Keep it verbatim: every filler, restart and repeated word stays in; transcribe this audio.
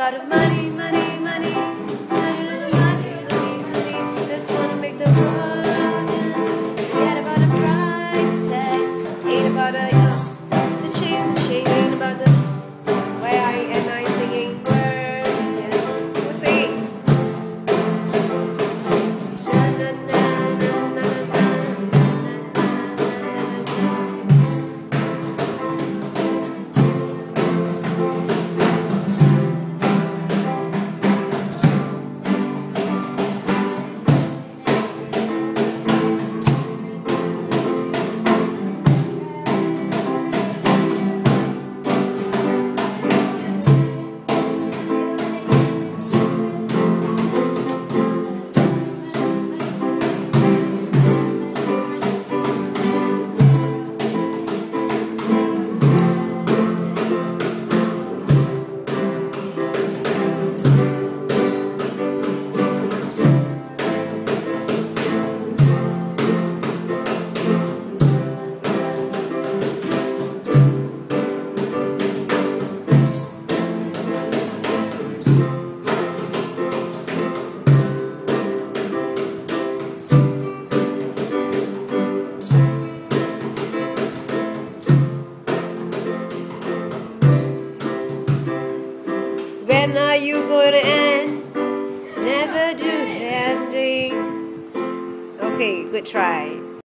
about the money, money, money. Money, money, money. Just wanna make the world dance. Forget about the price tag. Ain't about the, you know, the chain, the chain. Ain't about the why I am I singing words. Yes, we'll sing. Na na na na na na na. When are you gonna end? Never do ending. Okay, good try.